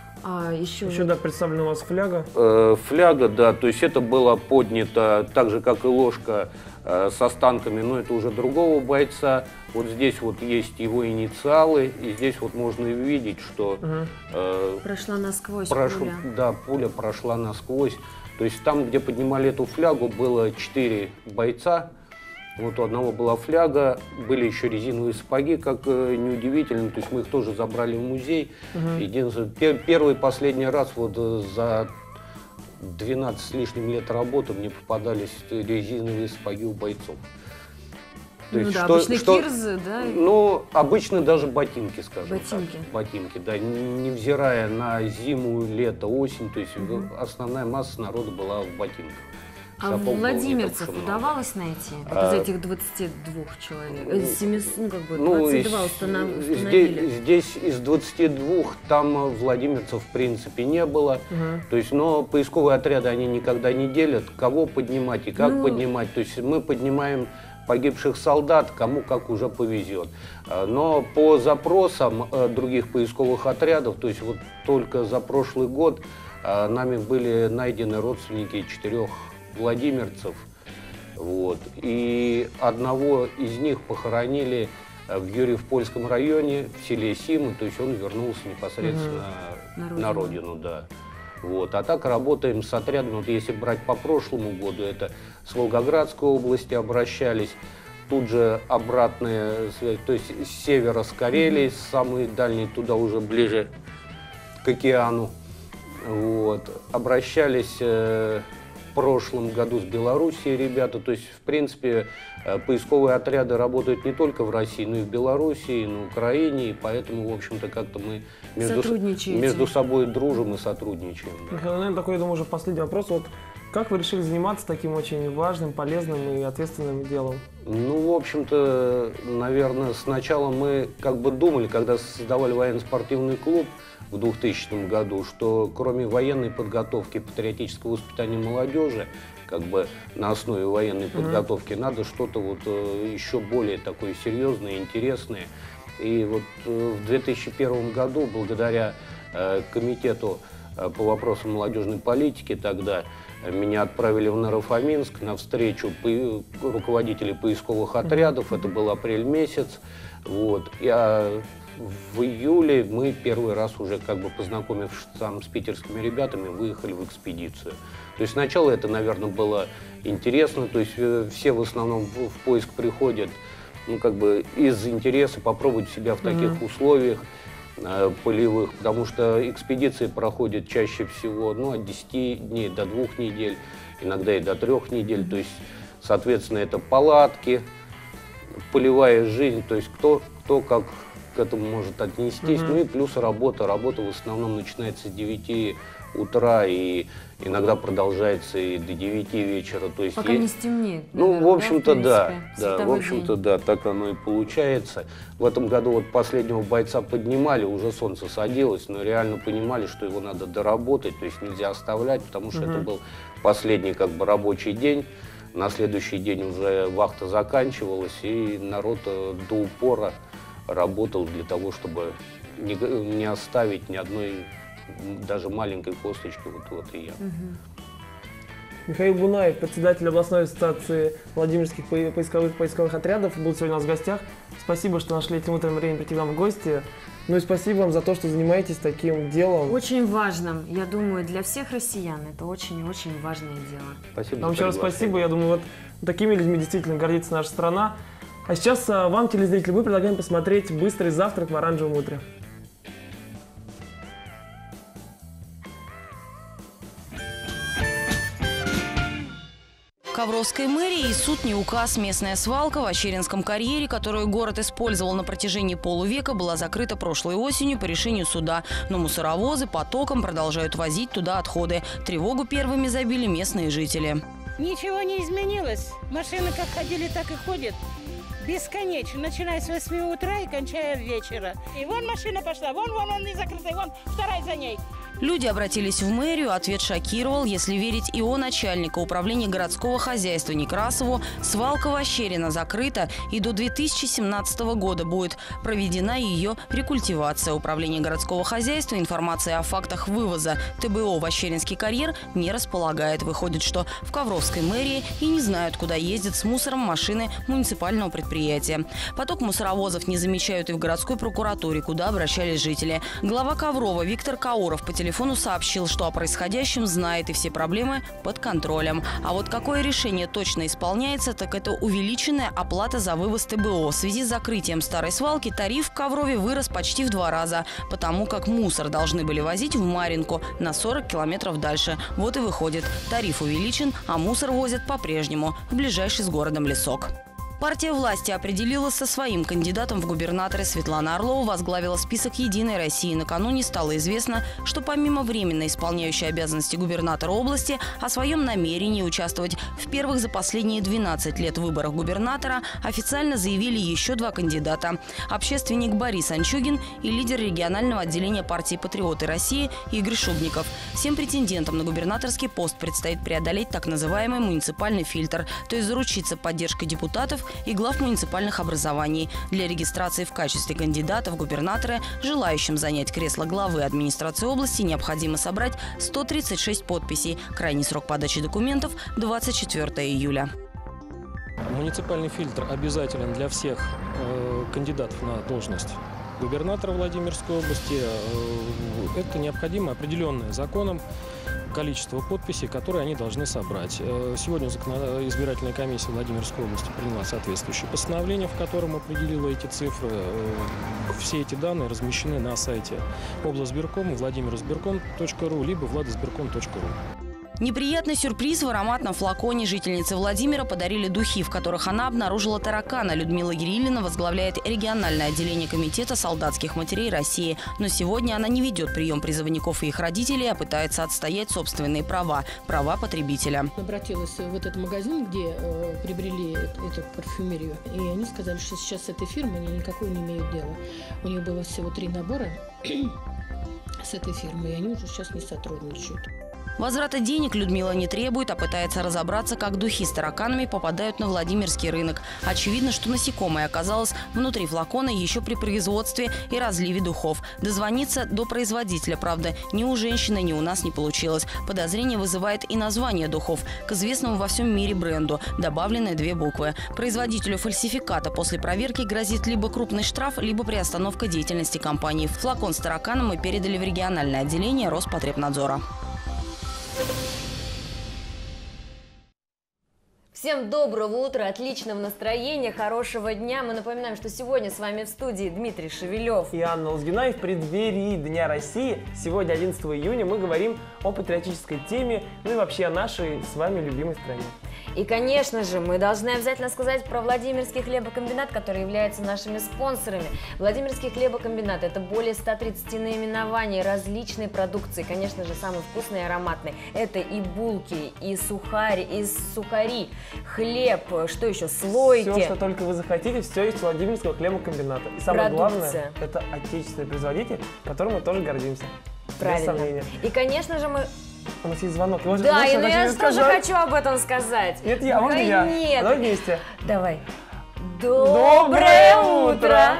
А еще, Еще, да, представлена у вас фляга. Э, Фляга, да, то есть это было поднято так же, как и ложка э, с останками, но это уже другого бойца. Вот здесь вот есть его инициалы, и здесь вот можно видеть, что Мгм. э, прошла насквозь прошу- пуля. да, пуля прошла насквозь. То есть там, где поднимали эту флягу, было четыре бойца. Вот у одного была фляга, были еще резиновые сапоги, как э, неудивительно, то есть мы их тоже забрали в музей. Мгм. Единственное, пер- первый и последний раз вот э, за двенадцать с лишним лет работы мне попадались резиновые сапоги у бойцов. То Ну есть да, что- обычно что- кирзы, да? Ну, обычно даже ботинки, скажем Ботинки. так. Ботинки, да, не- невзирая на зиму, лето, осень, то есть Мгм. основная масса народа была в ботинках. А Сапог было не владимирцев так уж и много. удавалось найти? Вот А, из этих двадцати двух человек? Э, семис- ну, как бы Ну, двадцать два из- установ- здесь, установили. здесь из двадцати двух там э, владимирцев в принципе не было. Мгм. То есть, но поисковые отряды они никогда не делят, кого поднимать и как Ну, поднимать. То есть мы поднимаем погибших солдат, кому как уже повезет. А, Но по запросам э, других поисковых отрядов, то есть вот только за прошлый год а, нами были найдены родственники четырех владимирцев. Вот. И одного из них похоронили э, в Юрьев-Польском районе, в селе Симы, то есть он вернулся непосредственно Мгм. на На родину, да. Вот. А так работаем с отрядами, вот если брать по прошлому году, это с Волгоградской области обращались, тут же обратная связь, то есть с севера, с Карелии, Мгм. самый дальний, туда уже ближе к океану. Вот. Обращались э, в прошлом году с Белоруссией ребята. То есть, в принципе, э, поисковые отряды работают не только в России, но и в Белоруссии, и на Украине. И поэтому, в общем-то, как-то мы между, с- Сотрудничаете. между собой дружим и сотрудничаем. да. Михаил, наверное, такой, я думаю, уже последний вопрос. Вот как вы решили заниматься таким очень важным, полезным и ответственным делом? Ну, в общем-то, наверное, сначала мы как бы думали, когда создавали военно-спортивный клуб в двухтысячном году, что кроме военной подготовки, патриотического воспитания молодежи, как бы на основе военной Мгм. подготовки, надо что-то вот э, еще более такое серьезное, интересное. И вот э, в две тысячи первом году, благодаря э, комитету э, по вопросам молодежной политики тогда, э, меня отправили в Наро-Фоминск на встречу по- руководителей поисковых отрядов. Это был апрель месяц. Вот. Я в июле мы первый раз уже, как бы познакомившись там с питерскими ребятами, выехали в экспедицию. То есть сначала это, наверное, было интересно, то есть все в основном в, в поиск приходят, ну, как бы из интереса попробовать себя в таких mm-hmm. условиях э, полевых, потому что экспедиции проходят чаще всего, ну, от десяти дней до двух недель, иногда и до трех недель, mm-hmm. то есть, соответственно, это палатки, полевая жизнь, то есть кто, кто как к этому может отнестись, mm-hmm. ну и плюс работа, работа в основном начинается с девяти утра и иногда продолжается и до девяти вечера. То есть пока есть... не стемнеет. Ну, наверное, в общем-то, да, да, да, в общем-то, да, так оно и получается. В этом году вот последнего бойца поднимали, уже солнце садилось, но реально понимали, что его надо доработать, то есть нельзя оставлять, потому что mm-hmm. это был последний как бы рабочий день. На следующий день уже вахта заканчивалась, и народ до упора работал для того, чтобы не, не оставить ни одной даже маленькой косточки вот, вот и я. Угу. Михаил Бунаев, председатель областной ассоциации Владимирских поисковых поисковых отрядов, был сегодня у нас в гостях. Спасибо, что нашли этим утром время прийти к нам в гости. Ну и спасибо вам за то, что занимаетесь таким делом. Очень важным, я думаю, для всех россиян это очень-очень важное дело. Спасибо. Вам еще раз спасибо. Я думаю, вот такими людьми действительно гордится наша страна. А сейчас вам, телезрители, мы предлагаем посмотреть «Быстрый завтрак в оранжевом утре». Ковровской мэрии и суд не указ. Местная свалка в Ощеринском карьере, которую город использовал на протяжении полувека, была закрыта прошлой осенью по решению суда. Но мусоровозы потоком продолжают возить туда отходы. Тревогу первыми забили местные жители. Ничего не изменилось. Машины как ходили, так и ходят. Бесконечно, начиная с восьми утра и кончая вечера. И вон машина пошла, вон, вон, он не закрытый, вон вторая за ней. Люди обратились в мэрию, ответ шокировал. Если верить ИО начальника управления городского хозяйства Некрасову, свалка в Ощерино закрыта, и до две тысячи семнадцатого года будет проведена ее рекультивация. Управление городского хозяйства информации о фактах вывоза ТБО в Ощеринский карьер не располагает. Выходит, что в Ковровской мэрии и не знают, куда ездят с мусором машины муниципального предприятия. Поток мусоровозов не замечают и в городской прокуратуре, куда обращались жители. Глава Коврова Виктор Кауров по телефону телефону сообщил, что о происходящем знает и все проблемы под контролем. А вот какое решение точно исполняется, так это увеличенная оплата за вывоз ТБО. В связи с закрытием старой свалки тариф в Коврове вырос почти в два раза, потому как мусор должны были возить в Маринку на сорок километров дальше. Вот и выходит, тариф увеличен, а мусор возят по-прежнему в ближайший с городом лесок. Партия власти определилась со своим кандидатом в губернаторы. Светлана Орлова возглавила список «Единой России». Накануне стало известно, что помимо временно исполняющей обязанности губернатора области о своем намерении участвовать в первых за последние двенадцать лет выборах губернатора официально заявили еще два кандидата. Общественник Борис Анчугин и лидер регионального отделения партии «Патриоты России» Игорь Шубников. Всем претендентам на губернаторский пост предстоит преодолеть так называемый муниципальный фильтр, то есть заручиться поддержкой депутатов и глав муниципальных образований. Для регистрации в качестве кандидата в губернаторы желающим занять кресло главы администрации области необходимо собрать сто тридцать шесть подписей. Крайний срок подачи документов – двадцать четвёртого июля. Муниципальный фильтр обязателен для всех э, кандидатов на должность губернатора Владимирской области. Э, это необходимо определенное законом количество подписей, которые они должны собрать. Сегодня избирательная комиссия Владимирской области приняла соответствующее постановление, в котором определила эти цифры. Все эти данные размещены на сайте облсбирком, владимирсбирком точка ру, либо владосбирком точка ру. Неприятный сюрприз: в ароматном флаконе жительнице Владимира подарили духи, в которых она обнаружила таракана. Людмила Гириллина возглавляет региональное отделение комитета солдатских матерей России. Но сегодня она не ведет прием призывников и их родителей, а пытается отстоять собственные права – права потребителя. Обратилась в этот магазин, где э, приобрели эту парфюмерию, и они сказали, что сейчас с этой фирмой они никакой не имеют дела. У них было всего три набора с этой фирмой, и они уже сейчас не сотрудничают. Возврата денег Людмила не требует, а пытается разобраться, как духи с тараканами попадают на Владимирский рынок. Очевидно, что насекомое оказалось внутри флакона еще при производстве и разливе духов. Дозвониться до производителя, правда, ни у женщины, ни у нас не получилось. Подозрение вызывает и название духов. К известному во всем мире бренду добавлены две буквы. Производителю фальсификата после проверки грозит либо крупный штраф, либо приостановка деятельности компании. Флакон с тараканом мы передали в региональное отделение Роспотребнадзора. Всем доброго утра, отличного настроения, хорошего дня. Мы напоминаем, что сегодня с вами в студии Дмитрий Шевелев и Анна Лузгина. И в преддверии Дня России, сегодня, одиннадцатого июня, мы говорим о патриотической теме, ну и вообще о нашей с вами любимой стране. И, конечно же, мы должны обязательно сказать про Владимирский хлебокомбинат, который является нашими спонсорами. Владимирский хлебокомбинат – это более ста тридцати наименований различной продукции. Конечно же, самый вкусный и ароматный. Это и булки, и сухари, и сухари, хлеб, что еще, слойки. Все, что только вы захотите, все есть у Владимирского хлебокомбината. И самое Продукция. главное – это отечественный производитель, которым мы тоже гордимся. Правильно. Без сомнения. И, конечно же, мы… У нас есть звонок. Его да, и ну, я тоже сказать. хочу об этом сказать. Нет, я, а можно да я? Нет. Давай вместе. Давай. Доброе утро!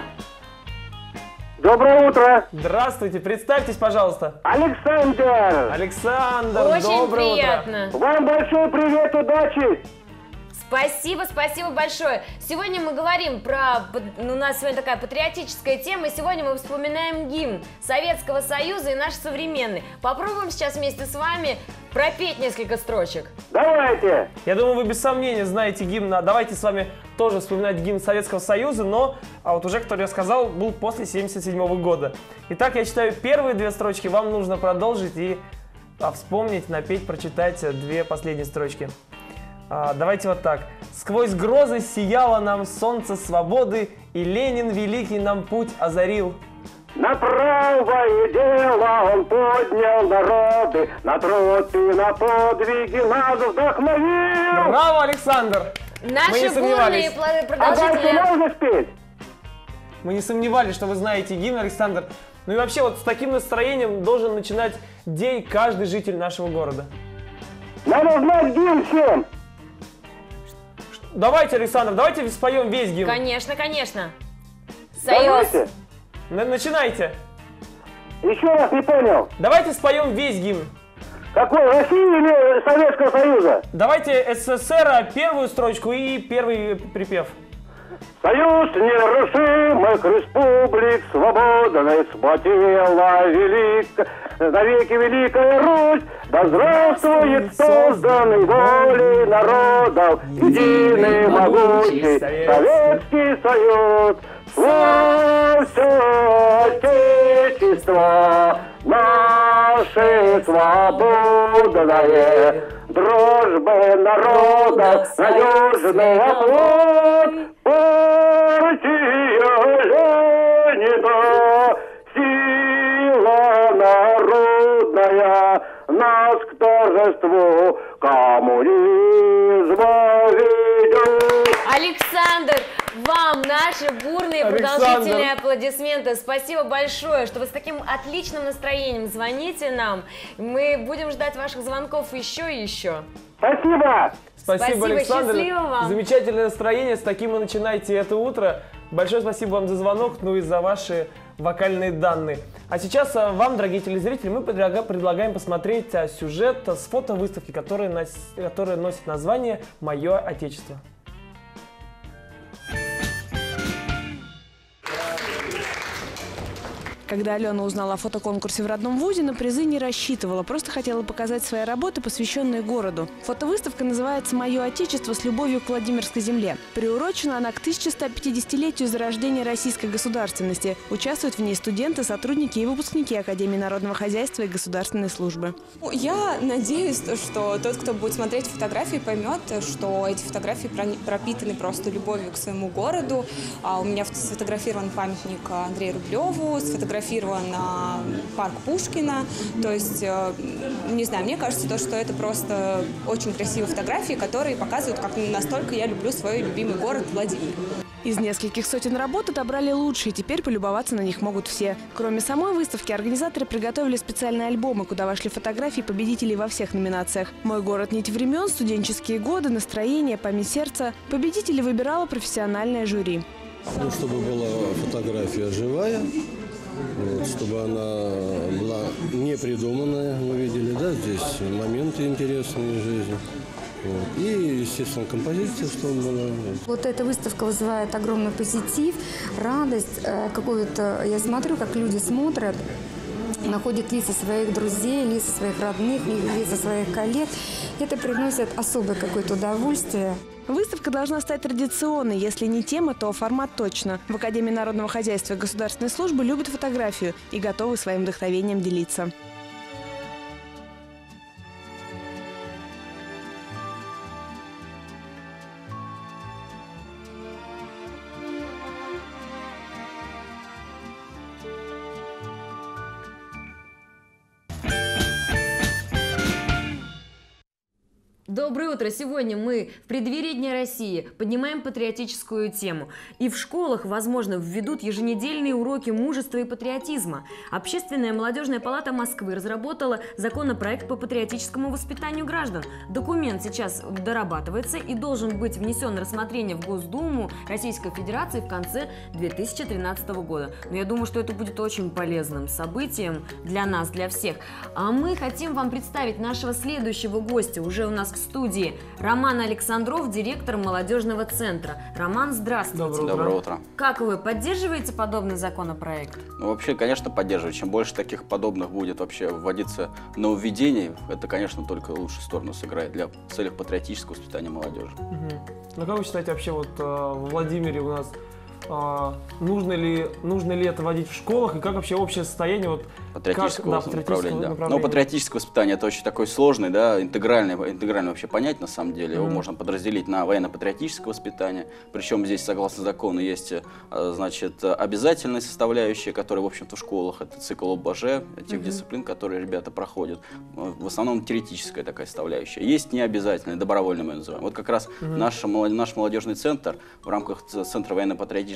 Доброе утро! Здравствуйте, представьтесь, пожалуйста. Александр! Александр, Очень доброе приятно. утро. Вам большой привет, удачи! Спасибо, спасибо большое. Сегодня мы говорим про, ну, у нас сегодня такая патриотическая тема, и сегодня мы вспоминаем гимн Советского Союза и наш современный. Попробуем сейчас вместе с вами пропеть несколько строчек. Давайте! Я думаю, вы без сомнения знаете гимн. Давайте с вами тоже вспоминать гимн Советского Союза, но, а вот уже, который я сказал, был после семьдесят седьмого года. Итак, я читаю первые две строчки, вам нужно продолжить и а, вспомнить, напеть, прочитать две последние строчки. А, давайте вот так. Сквозь грозы сияло нам солнце свободы, и Ленин великий нам путь озарил. На правое дело он поднял народы, на труд и на подвиги нас вдохновил. Браво, Александр! Наши бурные продолжители. А можно спеть? Мы не сомневались, что вы знаете гимн, Александр. Ну и вообще, вот с таким настроением должен начинать день каждый житель нашего города. Надо знать гимн всем. Давайте, Александр, давайте споем весь гимн. Конечно, конечно. Союз. Давайте. Начинайте. Еще раз не понял. Давайте споем весь гимн. Какой, России или Советского Союза? Давайте СССР первую строчку и первый припев. Союз нерушимых республик свободной сплотила велик... навеки Великая Русь, да здравствует созданный волей народов единый могучий Советский Союз. Слава все Отечество наше свободное, дружбы народов надежный оплот, партия Ленина, сила народная, нас к торжеству коммунизма ведет. Александр, вам наши бурные Александр. продолжительные аплодисменты. Спасибо большое, что вы с таким отличным настроением звоните нам. Мы будем ждать ваших звонков еще и еще. Спасибо! Спасибо, Спасибо, Александр. счастливо вам. Замечательное настроение, с таким вы начинаете это утро. Большое спасибо вам за звонок, ну и за ваши вокальные данные. А сейчас вам, дорогие телезрители, мы предлагаем посмотреть сюжет с фотовыставки, которая носит название «Мое Отечество». Когда Алена узнала о фотоконкурсе в родном вузе, на призы не рассчитывала, просто хотела показать свои работы, посвященные городу. Фотовыставка называется «Мое Отечество с любовью к Владимирской земле». Приурочена она к тысяча ста пятидесятилетию зарождения российской государственности. Участвуют в ней студенты, сотрудники и выпускники Академии народного хозяйства и государственной службы. Я надеюсь, что тот, кто будет смотреть фотографии, поймет, что эти фотографии пропитаны просто любовью к своему городу. У меня сфотографирован памятник Андрею Рублеву, сфотографирован парк Пушкина. То есть, не знаю, мне кажется, то, что это просто очень красивые фотографии, которые показывают, как настолько я люблю свой любимый город Владимир. Из нескольких сотен работ отобрали лучшие, теперь полюбоваться на них могут все. Кроме самой выставки, организаторы приготовили специальные альбомы, куда вошли фотографии победителей во всех номинациях. «Мой город. Нить времен», «Студенческие годы», «Настроение», «Память сердца». Победителей выбирало профессиональное жюри. Ну, чтобы была фотография живая, вот, чтобы она была не придуманная, мы видели, да, здесь моменты интересные в жизни. Вот. И, естественно, композиция, чтобы была. Вот эта выставка вызывает огромный позитив, радость какую-то. Я смотрю, как люди смотрят, находят лица своих друзей, лица своих родных, лица своих коллег. Это приносит особое какое-то удовольствие. Выставка должна стать традиционной. Если не тема, то формат точно. В Академии народного хозяйства и государственной службы любят фотографию и готовы своим вдохновением делиться. Доброе утро! Сегодня мы в преддверии Дня России поднимаем патриотическую тему. И в школах, возможно, введут еженедельные уроки мужества и патриотизма. Общественная молодежная палата Москвы разработала законопроект по патриотическому воспитанию граждан. Документ сейчас дорабатывается и должен быть внесен на рассмотрение в Госдуму Российской Федерации в конце две тысячи тринадцатого года. Но я думаю, что это будет очень полезным событием для нас, для всех. А мы хотим вам представить нашего следующего гостя. Уже у нас в студии Роман Александров, директор молодежного центра. Роман, здравствуйте. Доброе утро. Доброе утро. Как вы, поддерживаете подобный законопроект? Ну, вообще, конечно, поддерживаю. Чем больше таких подобных будет вообще вводиться нововведений, это, конечно, только лучшую сторону сыграет для целей патриотического воспитания молодежи. Угу. Ну, как вы считаете, вообще вот в Владимире у нас А, нужно ли, нужно ли это вводить в школах, и как вообще общее состояние вот, патриотического, как, да, направления, да. направления? Но патриотическое воспитание — это очень такой сложный, да, интегральный, интегральный вообще понятие, на самом деле. Mm-hmm. Его можно подразделить на военно-патриотическое воспитание, причем здесь, согласно закону, есть, значит, обязательные составляющие, которые, в общем-то, в школах, это цикл ОБЖ, тех mm-hmm. дисциплин, которые ребята проходят, в основном теоретическая такая составляющая. Есть необязательные, добровольные мы называем. Вот как раз mm-hmm. наш, наш молодежный центр в рамках Центра военно-патриотического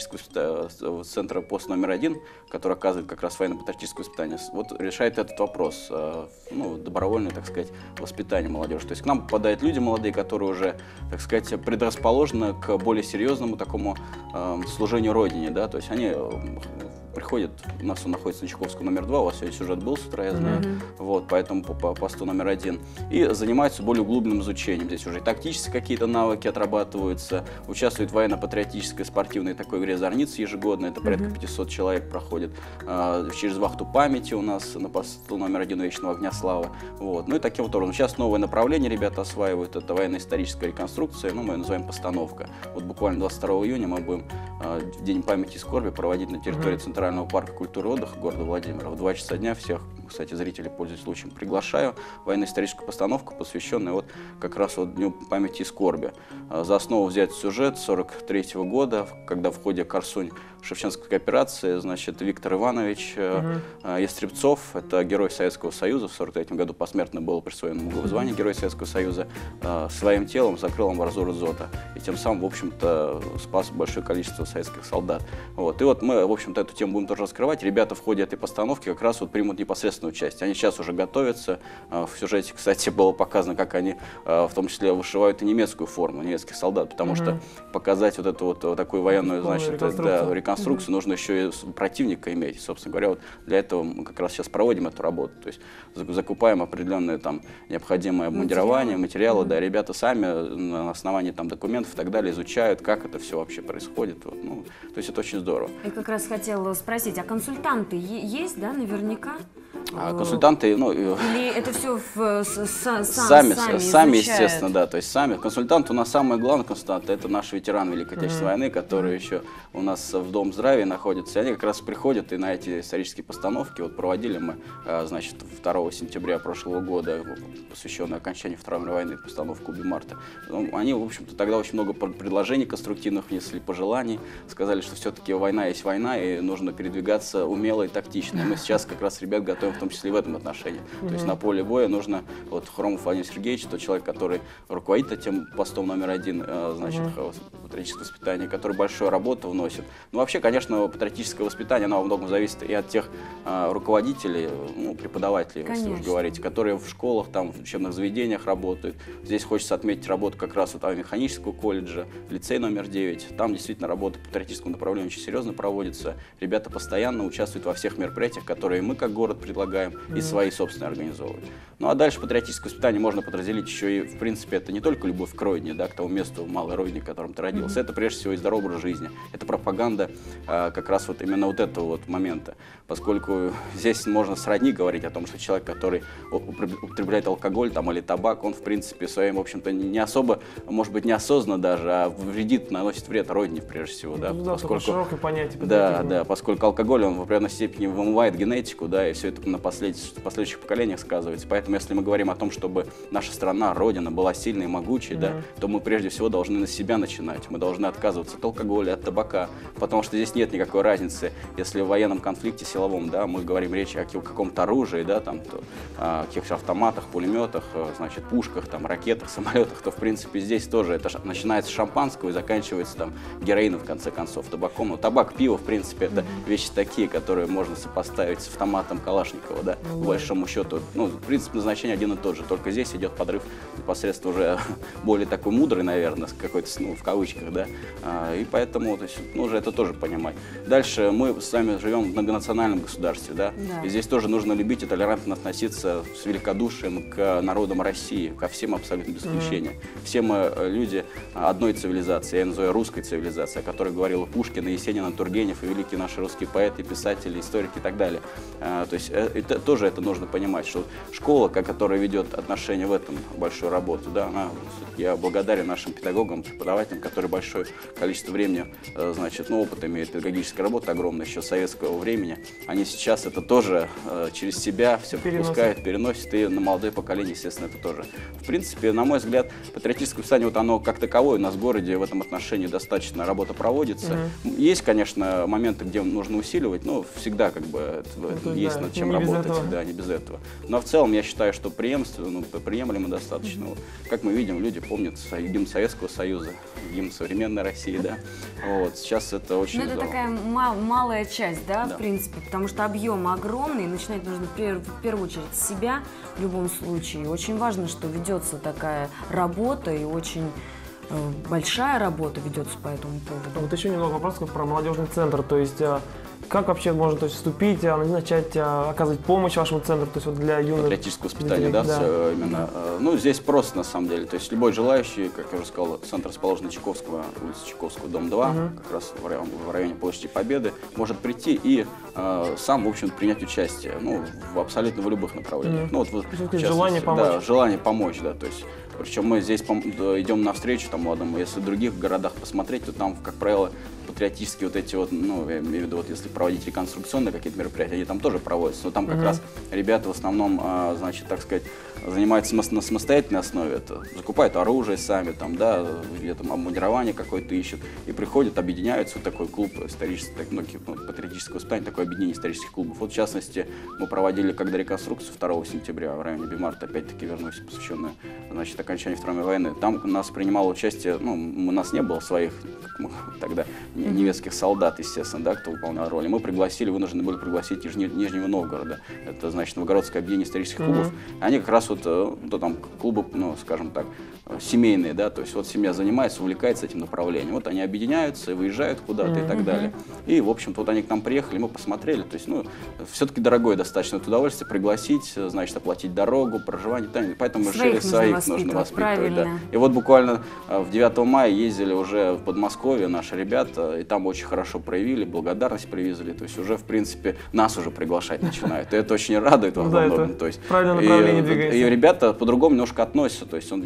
центра пост номер один, который оказывает как раз военно-патриотическое воспитание, вот решает этот вопрос, ну, добровольное, так сказать, воспитание молодежи. То есть к нам попадают люди молодые, которые уже, так сказать, предрасположены к более серьезному такому э, служению Родине, да, то есть они приходят, у нас он находится на Чайковского номер два, у вас сегодня сюжет был с утра, я знаю, mm-hmm. вот, поэтому по, по посту номер один, и занимаются более углубленным изучением. Здесь уже и тактические какие-то навыки отрабатываются, участвует в военно-патриотической спортивной такой игре «Зорница» ежегодно, это порядка mm-hmm. пятьсот человек проходит, а, через вахту памяти у нас на посту номер один Вечного огня славы, вот, ну и таким вот образом. Сейчас новое направление ребята осваивают, это военно-историческая реконструкция, ну, мы ее называем постановка. Вот буквально двадцать второго июня мы будем а, День памяти и скорби проводить на территории mm-hmm. Центрального парка культуры и отдыха города Владимира. В два часа дня всех, кстати, зрителей, пользуясь случаем, приглашаю. Военно-историческую постановку, посвященную вот как раз вот Дню памяти и скорби. За основу взять сюжет сорок третьего года, когда в ходе Корсунь-Шевченской операции, значит, Виктор Иванович uh-huh. Ястребцов, это герой Советского Союза, в сорок третьем году посмертно было присвоено ему звание Герой Советского Союза, своим телом закрыл амбразуру Зота. И тем самым, в общем-то, спас большое количество советских солдат. Вот. И вот мы, в общем-то, эту тему будем тоже раскрывать. Ребята в ходе этой постановки как раз вот примут непосредственное участие. Они сейчас уже готовятся. В сюжете, кстати, было показано, как они в том числе вышивают и немецкую форму немецких солдат, потому uh-huh. что показать вот эту вот, вот такую военную, значит, реконструкцию, да, реконструкцию uh-huh. нужно еще и противника иметь. Собственно говоря, вот для этого мы как раз сейчас проводим эту работу. То есть закупаем определенные там необходимые обмундирования, материалы, uh-huh. да, ребята сами на основании там документов и так далее изучают, как это все вообще происходит. Вот, ну, то есть это очень здорово. Я как раз хотела спросить, а консультанты есть, да, наверняка? А консультанты, ну... Или это все в, с, с, сам, сами, сами, сами естественно, да, то есть сами. Консультанты у нас самый главный консультант, это наш ветеран Великой Отечественной mm-hmm. войны, который mm-hmm. еще у нас в Дом здравия находится. И они как раз приходят и на эти исторические постановки, вот проводили мы, значит, второго сентября прошлого года, посвященную окончанию Второй мировой войны, постановку Бимарта. Ну, они, в общем-то, тогда очень много предложений конструктивных внесли, пожеланий, сказали, что все-таки война есть война, и нужно передвигаться умело и тактично. И мы сейчас как раз ребят готовим в том числе и в этом отношении. То есть на поле боя нужно, вот Хромов Владимир Сергеевич, тот человек, который руководит этим постом номер один, значит, патриотическое воспитание, который большую работу вносит. Ну, вообще, конечно, патриотическое воспитание, оно во многом зависит и от тех а, руководителей, ну, преподавателей, конечно, если уж говорить, которые в школах, там, в учебных заведениях работают. Здесь хочется отметить работу как раз вот механического колледжа, лицей номер девять. Там действительно работа по патриотическому направлению очень серьезно проводится. Ребята постоянно участвуют во всех мероприятиях, которые мы как город предлагаем, mm-hmm. и свои собственные организовывают. Ну а дальше патриотическое воспитание можно подразделить еще и, в принципе, это не только любовь к родине, да, к тому месту, малой родине, в котором ты родился. Mm-hmm. Это прежде всего и здоровый образ жизни. Это пропаганда а, как раз вот именно вот этого вот момента. Поскольку здесь можно сродни говорить о том, что человек, который употребляет алкоголь там, или табак, он, в принципе, своим, в общем-то, не особо, может быть, неосознанно даже, а вредит, наносит вред родине, прежде всего. Да, ну, да, поскольку, широкое понятие. Да, да, поскольку алкоголь, он в определенной степени вымывает генетику, да, и все это на послед... последующих поколениях сказывается. Поэтому, если мы говорим о том, чтобы наша страна, родина была сильной и могучей, mm-hmm. да, то мы прежде всего должны на себя начинать. Мы должны отказываться от алкоголя, от табака, потому что здесь нет никакой разницы, если в военном конфликте силовом, да, мы говорим речь о каком-то оружии, да, там, то, о каких-то автоматах, пулеметах, значит, пушках, там, ракетах, самолетах, то, в принципе, здесь тоже это начинается с шампанского и заканчивается там героином, в конце концов, табаком. Но табак, пиво, в принципе, это mm-hmm. вещи такие, которые можно сопоставить с автоматом Калашникова, да, mm-hmm. по большому счету. Ну, принцип назначения один и тот же, только здесь идет подрыв непосредственно уже более такой мудрый, наверное, какой-то, ну, в кавычках, да, а, и поэтому, то есть, нужно это тоже понимать. Дальше мы с вами живем в многонациональном государстве, да, да. И здесь тоже нужно любить и толерантно относиться с великодушием к народам России, ко всем абсолютно без исключения. Mm-hmm. Все мы люди одной цивилизации, я называю русской цивилизацией, о которой говорил Пушкин, Есенин, Тургенев и великие наши русские поэты, писатели, историки и так далее. А, то есть это, тоже это нужно понимать, что школа, которая ведет отношения в этом большую работу, да, она, я благодарен нашим педагогам, преподавателям, которые большое количество времени, значит, ну, опыт имеют, педагогическая работа огромная еще советского времени. Они сейчас это тоже э, через себя все пропускают, переносят, и на молодое поколение, естественно, это тоже. В принципе, на мой взгляд, патриотическое воспитание, вот оно как таковое у нас в городе в этом отношении достаточно работа проводится. Mm-hmm. Есть, конечно, моменты, где нужно усиливать, но всегда как бы это, ну, есть да, над чем работать, да, не без этого. Но в целом я считаю, что преемственно, ну, приемлемо достаточно. Mm-hmm. Вот, как мы видим, люди помнят гимн Советского Союза, гимн современной России, да. Вот, сейчас это очень здорово. Это такая мал малая часть, да, да, в принципе, потому что объем огромный, и начинать нужно в первую очередь с себя в любом случае. Очень важно, что ведется такая работа, и очень э, большая работа ведется по этому поводу. Вот еще немного вопросов про молодежный центр, то есть как вообще можно, то есть, вступить, начать оказывать помощь вашему центру, то есть вот для юных... Патриотическое воспитание, да, да. Все, именно. Ну, здесь просто, на самом деле, то есть любой желающий, как я уже сказал, центр расположен на Чайковского, улица Чайковского, дом два, угу. как раз в районе, в районе площади Победы, может прийти и э, сам, в общем, принять участие, ну, в, абсолютно в любых направлениях. Угу. Ну, вот, вот, желание помочь. Да, желание помочь, да, то есть... Причем мы здесь идем навстречу там молодым, если в других городах посмотреть, то там, как правило, патриотические вот эти вот, ну, я имею в виду, вот если проводить реконструкционные какие-то мероприятия, они там тоже проводятся, но там как mm-hmm. раз ребята в основном, а, значит, так сказать, занимаются на самостоятельной основе, это, закупают оружие сами, там, да, где-то обмундирование какое-то ищут, и приходят, объединяются, вот такой клуб исторический, так, ну, патриотического воспитания, такое объединение исторических клубов. Вот, в частности, мы проводили, когда реконструкцию второго сентября в районе Бимарта, опять-таки вернусь, посвященную, значит, окончанию Второй мировой войны, там у нас принимало участие, ну, у нас не было своих, как мы, тогда, немецких солдат, естественно, да, кто выполнял роли. Мы пригласили, вынуждены были пригласить из Нижнего Новгорода. Это, значит, Новгородское объединение исторических клубов. Mm-hmm. Они как раз вот, то там клубы, ну, скажем так, семейные, да, то есть вот семья занимается, увлекается этим направлением. Вот они объединяются, выезжают куда-то mm-hmm. и так далее. И, в общем-то, вот они к нам приехали, мы посмотрели, то есть, ну, все-таки дорогое достаточно это удовольствие пригласить, значит, оплатить дорогу, проживание, поэтому мы решили, своих нужно воспитывать. Да. И вот буквально в девятого мая ездили уже в Подмосковье наши ребята, и там очень хорошо проявили, благодарность привезли, то есть уже, в принципе, нас уже приглашать начинают. И это очень радует во многом. То есть, правильное направление двигается. И ребята по-другому немножко относятся, то есть он действительно человек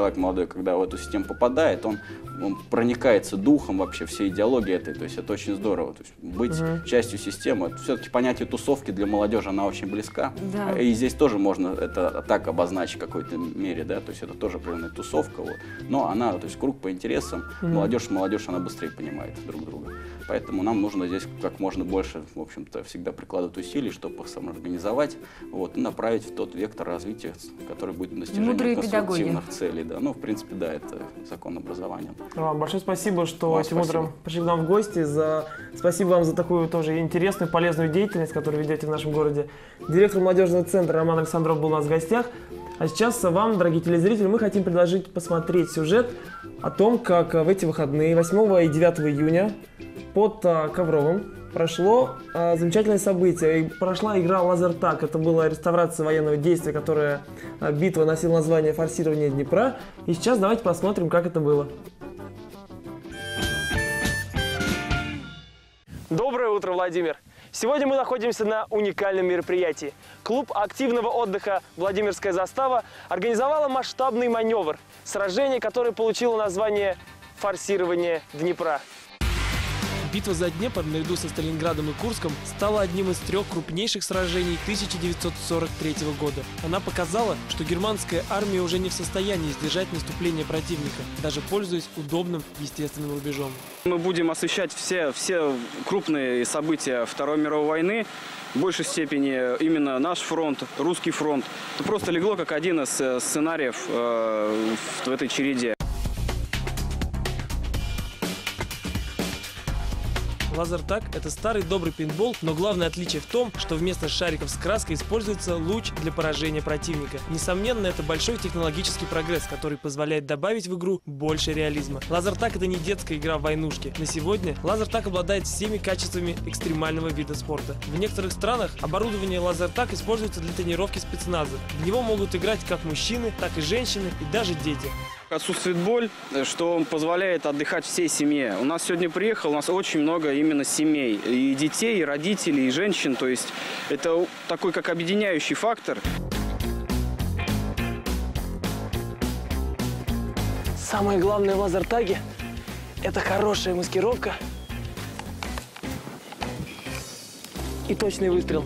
человек молодой, когда в эту систему попадает, он, он проникается духом вообще всей идеологии этой, то есть это очень здорово. То есть быть uh-huh. частью системы, все-таки понятие тусовки для молодежи, она очень близка, да. И здесь тоже можно это так обозначить в какой-то мере, да, то есть это тоже определенная тусовка, вот. Но она, то есть круг по интересам, uh-huh. молодежь, молодежь, она быстрее понимает друг друга. Поэтому нам нужно здесь как можно больше, в общем-то, всегда прикладывать усилий, чтобы их самоорганизовать, вот, и направить в тот вектор развития, который будет на достижение конструктивных целей. Да. Ну, в принципе, да, это закон образования. Вам большое спасибо, что вам этим спасибо. утром пришли к нам в гости. За... Спасибо вам за такую тоже интересную, полезную деятельность, которую ведете в нашем городе. Директор молодежного центра Роман Александров был у нас в гостях. А сейчас вам, дорогие телезрители, мы хотим предложить посмотреть сюжет о том, как в эти выходные, восьмого и девятого июня, под а, Ковровым прошло а, замечательное событие. И прошла игра «Лазертаг». Это была реставрация военного действия, которая а, битва носила название «Форсирование Днепра». И сейчас давайте посмотрим, как это было. Доброе утро, Владимир! Сегодня мы находимся на уникальном мероприятии. Клуб активного отдыха «Владимирская застава» организовала масштабный маневр, сражение, которое получило название «Форсирование Днепра». Битва за Днепр наряду со Сталинградом и Курском стала одним из трех крупнейших сражений тысяча девятьсот сорок третьего года. Она показала, что германская армия уже не в состоянии сдержать наступление противника, даже пользуясь удобным естественным рубежом. Мы будем освещать все, все крупные события Второй мировой войны. В большей степени именно наш фронт, русский фронт. Это просто легло как один из сценариев э, в этой череде. Лазертаг – это старый добрый пейнтбол, но главное отличие в том, что вместо шариков с краской используется луч для поражения противника. Несомненно, это большой технологический прогресс, который позволяет добавить в игру больше реализма. Лазертаг – это не детская игра в войнушки. На сегодня Лазертаг обладает всеми качествами экстремального вида спорта. В некоторых странах оборудование Лазертаг используется для тренировки спецназа. В него могут играть как мужчины, так и женщины и даже дети. Отсутствует боль, что позволяет отдыхать всей семье. У нас сегодня приехал, у нас очень много именно семей. И детей, и родителей, и женщин. То есть это такой как объединяющий фактор. Самое главное в лазертаге – это хорошая маскировка и точный выстрел.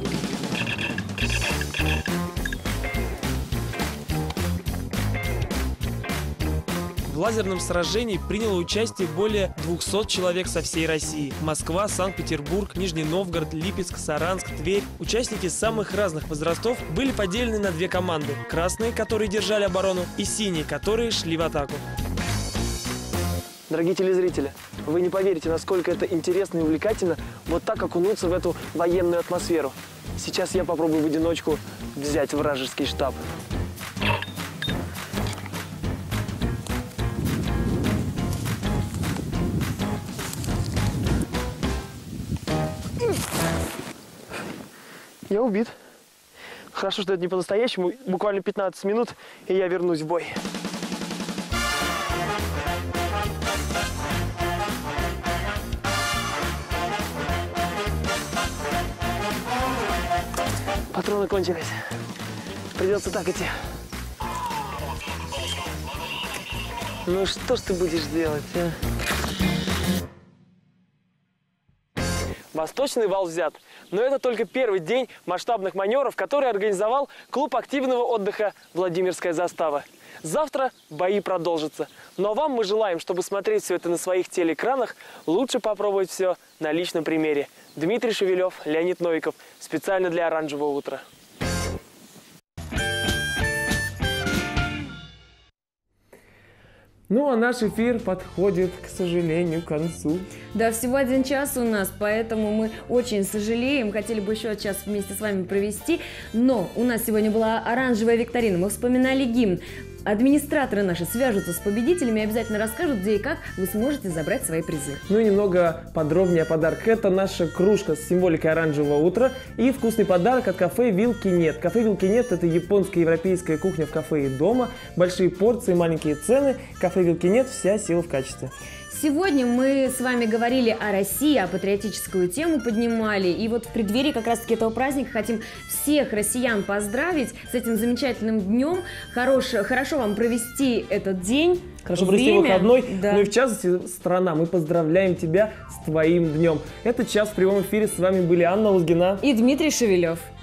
В лазерном сражении приняло участие более двухсот человек со всей России. Москва, Санкт-Петербург, Нижний Новгород, Липецк, Саранск, Тверь. Участники самых разных возрастов были поделены на две команды. Красные, которые держали оборону, и синие, которые шли в атаку. Дорогие телезрители, вы не поверите, насколько это интересно и увлекательно вот так окунуться в эту военную атмосферу. Сейчас я попробую в одиночку взять вражеский штаб. Я убит. Хорошо, что это не по-настоящему. Буквально пятнадцать минут, и я вернусь в бой. Патроны кончились. Придется так идти. Ну что ж ты будешь делать, а? Восточный вал взят. Но это только первый день масштабных маневров, который организовал клуб активного отдыха «Владимирская застава». Завтра бои продолжатся. Ну а вам мы желаем, чтобы смотреть все это на своих телеэкранах, лучше попробовать все на личном примере. Дмитрий Шевелев, Леонид Новиков. Специально для «Оранжевого утра». Ну, а наш эфир подходит, к сожалению, к концу. Да, всего один час у нас, поэтому мы очень сожалеем. Хотели бы еще час вместе с вами провести. Но у нас сегодня была оранжевая викторина. Мы вспоминали гимн. Администраторы наши свяжутся с победителями и обязательно расскажут, где и как вы сможете забрать свои призы. Ну и немного подробнее о подарках. Это наша кружка с символикой оранжевого утра и вкусный подарок от кафе «Вилки нет». Кафе «Вилки нет» – это японская и европейская кухня в кафе и дома. Большие порции, маленькие цены. Кафе «Вилки нет» – вся сила в качестве. Сегодня мы с вами говорили о России, о патриотическую тему поднимали. И вот в преддверии как раз-таки этого праздника хотим всех россиян поздравить с этим замечательным днем. Хорош, хорошо вам провести этот день. Хорошо провести время. выходной. Да. Ну и в частности, страна, мы поздравляем тебя с твоим днем. Этот час в прямом эфире с вами были Анна Лузгина и Дмитрий Шевелев.